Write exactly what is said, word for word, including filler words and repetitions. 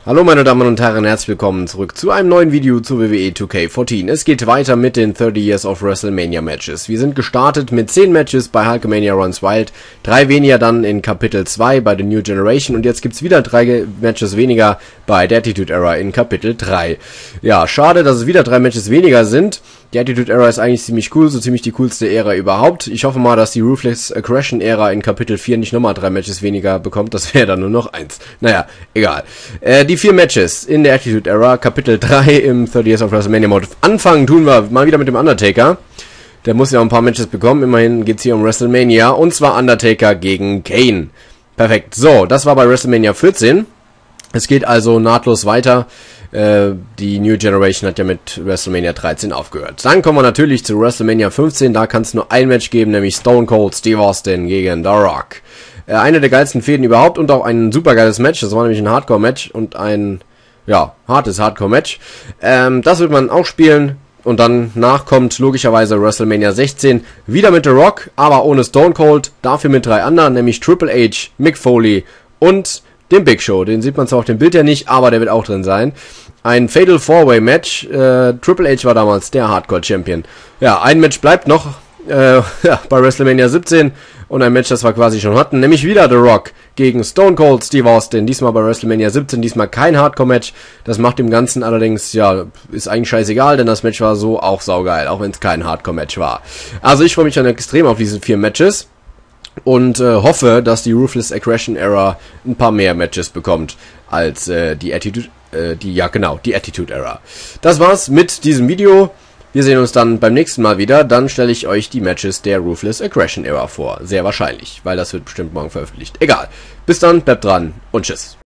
Hallo meine Damen und Herren, herzlich willkommen zurück zu einem neuen Video zu W W E zwei K vierzehn. Es geht weiter mit den thirty Years of WrestleMania Matches. Wir sind gestartet mit zehn Matches bei Hulkamania Runs Wild, drei weniger dann in Kapitel zwei bei The New Generation und jetzt gibt's wieder drei Matches weniger bei der Attitude Era in Kapitel drei. Ja, schade, dass es wieder drei Matches weniger sind. Die Attitude Era ist eigentlich ziemlich cool, so ziemlich die coolste Ära überhaupt. Ich hoffe mal, dass die Ruthless Aggression Ära in Kapitel vier nicht nochmal drei Matches weniger bekommt, das wäre dann nur noch eins. Naja, egal. Äh, die vier Matches in der Attitude Era, Kapitel drei im thirty Years of WrestleMania Mode. Anfangen tun wir mal wieder mit dem Undertaker. Der muss ja auch ein paar Matches bekommen, immerhin geht's hier um WrestleMania, und zwar Undertaker gegen Kane. Perfekt, so, das war bei WrestleMania vierzehn. Es geht also nahtlos weiter. Äh, die New Generation hat ja mit WrestleMania dreizehn aufgehört. Dann kommen wir natürlich zu WrestleMania fünfzehn. Da kann es nur ein Match geben, nämlich Stone Cold Steve Austin gegen The Rock. Äh, eine der geilsten Fäden überhaupt und auch ein super geiles Match. Das war nämlich ein Hardcore-Match und ein, ja, hartes Hardcore-Match. Ähm, das wird man auch spielen. Und dann nachkommt logischerweise WrestleMania sechzehn. Wieder mit The Rock, aber ohne Stone Cold. Dafür mit drei anderen, nämlich Triple H, Mick Foley und den Big Show. Den sieht man zwar auf dem Bild ja nicht, aber der wird auch drin sein. Ein Fatal Four-Way Match. Äh, Triple H war damals der Hardcore-Champion. Ja, ein Match bleibt noch äh, ja, bei WrestleMania siebzehn. Und ein Match, das wir quasi schon hatten. Nämlich wieder The Rock gegen Stone Cold Steve Austin. Diesmal bei WrestleMania siebzehn. Diesmal kein Hardcore-Match. Das macht dem Ganzen allerdings, ja, ist eigentlich scheißegal, denn das Match war so auch saugeil. Auch wenn es kein Hardcore-Match war. Also ich freue mich dann extrem auf diese vier Matches. Und äh, hoffe, dass die Ruthless Aggression Era ein paar mehr Matches bekommt als äh, die Attitude, äh, die, ja genau, die Attitude Era. Das war's mit diesem Video. Wir sehen uns dann beim nächsten Mal wieder. Dann stelle ich euch die Matches der Ruthless Aggression Era vor. Sehr wahrscheinlich, weil das wird bestimmt morgen veröffentlicht. Egal. Bis dann, bleibt dran und tschüss.